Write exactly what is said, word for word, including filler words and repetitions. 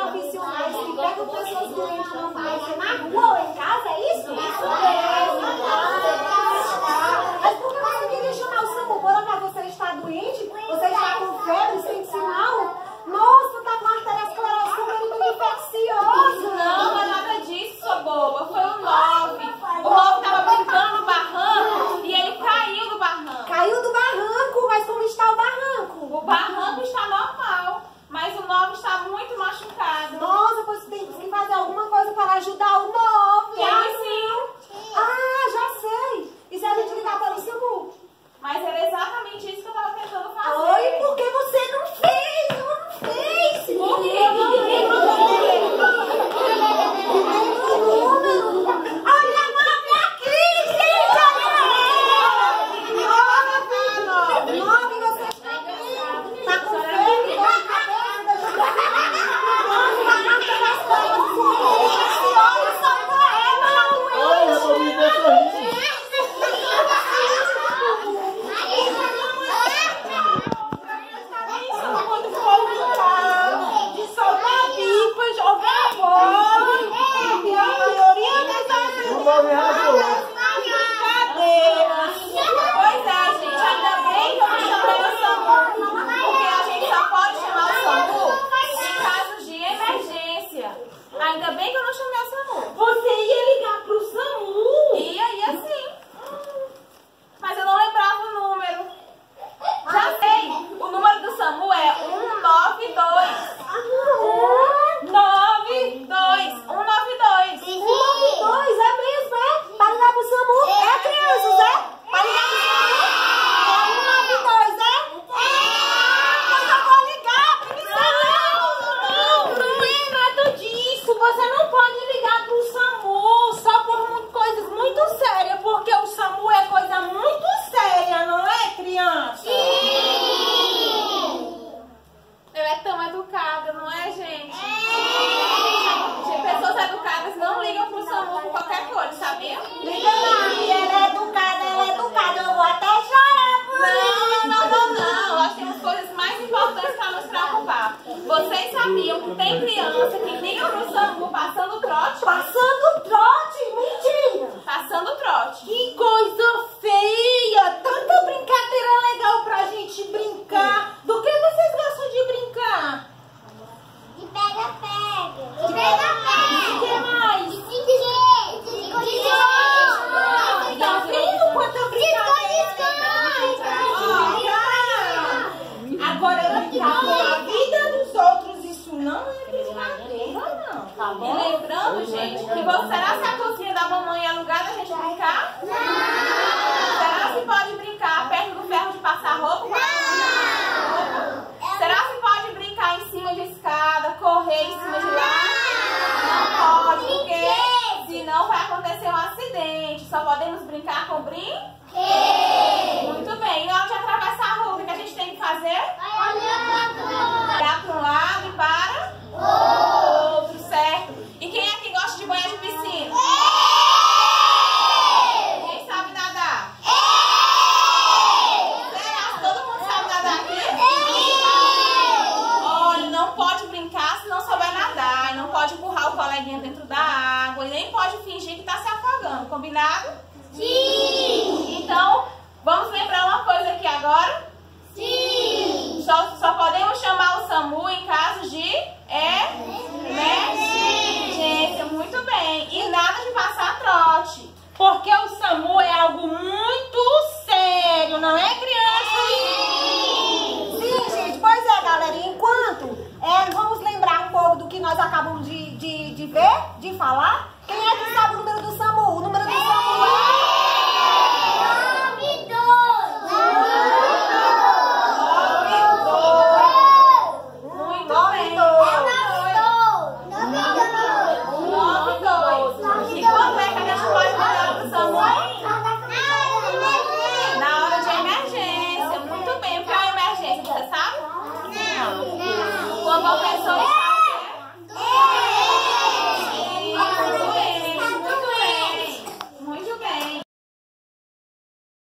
profissionais que pegam pessoas doentes, não vai ser na rua ou em casa, é isso? Isso mesmo. Mas por que você queria chamar o SAMU? Por acaso você está doente? Você está com febre, sem sinal? Nossa, tá com arteriosclerose muito infecciosa. Não, não é nada disso, sua boba. Foi o nove. O nove tava brincando no barranco e ele caiu do barranco. Caiu do barranco, mas como está o barranco? O barranco está normal, mas o nove está muito machucado. Nossa, pois tem que fazer alguma coisa para ajudar o nove. Tem sim. Ah, já sei. E se a gente ligar para o SAMU? Mas era exatamente isso que eu tava tentando fazer. Oi, por que você não fez? Eu não fez. Por que eu não lembro do número? Olha, nove é a Cris, gente. Nove, nove, você tá com febre, dor de cabeça. Olha, vou me ver sorrindo. Ainda bem que eu não chamei o SAMU. Você ia ligar pro SAMU? Ia, ia sim. Mas eu não lembrava o número. Já sei. O número do SAMU é um nove dois. nove dois. um nove dois. um nove dois, é mesmo, é? Para ligar pro SAMU? É, crianças, é? Para ligar pro SAMU? É um nove dois, é? É! Mas eu vou ligar, princesa! Não, não é nada disso. Você não pode ligar pro SAMU só por coisas muito sérias, porque o SAMU é coisa muito séria, não é, criança? Ela é tão educada, não é, gente? Pessoas educadas não ligam pro SAMU por qualquer coisa, sabia? Liga lá, e ela é educada, ela é educada. Eu vou até chorar por Não, não, não, não. Nós temos coisas mais importantes para nos preocupar. Vocês sabiam que tem criança que liga pro SAMU passando trote? Passando trote? Mentira! Passando trote. Que coisa feia! Tanta brincadeira legal pra gente brincar. Do que vocês gostam de brincar? De pega-pega. De pega-pega. O que mais? De esconde-esconde. De esconde-esconde. Tá vendo quanta brincadeira? Agora, brincar com a vida dos outros, isso não é brincadeira, não. Tá E bom? lembrando, gente, que você, será que a cozinha da mamãe é lugar da gente brincar? Não! Será que pode brincar perto do ferro de passar roupa? Não! Será que pode brincar em cima de escada, correr em cima de lá? Não pode, porque senão vai acontecer um acidente. Só podemos brincar com brinquedo? Muito bem. E na hora de atravessar a rua, o que a gente tem que fazer? Olhar para um lado e para o outro, certo? E quem é que gosta de banho de piscina? Quem sabe nadar? Será que todo mundo sabe nadar aqui? Olha, não pode brincar se não souber nadar. E não pode empurrar o coleguinha dentro da água. E nem pode fingir que está se afogando. Combinado? Sim! Então, vamos lembrar uma coisa aqui agora? Sim! Só, só podemos chamar o SAMU em caso de emergência. Muito bem. E nada de passar trote. Porque o SAMU é algo muito sério, não é, criança? Sim, Sim gente. Pois é, galera. Enquanto é, vamos lembrar um pouco do que nós acabamos de, de, de ver, de falar.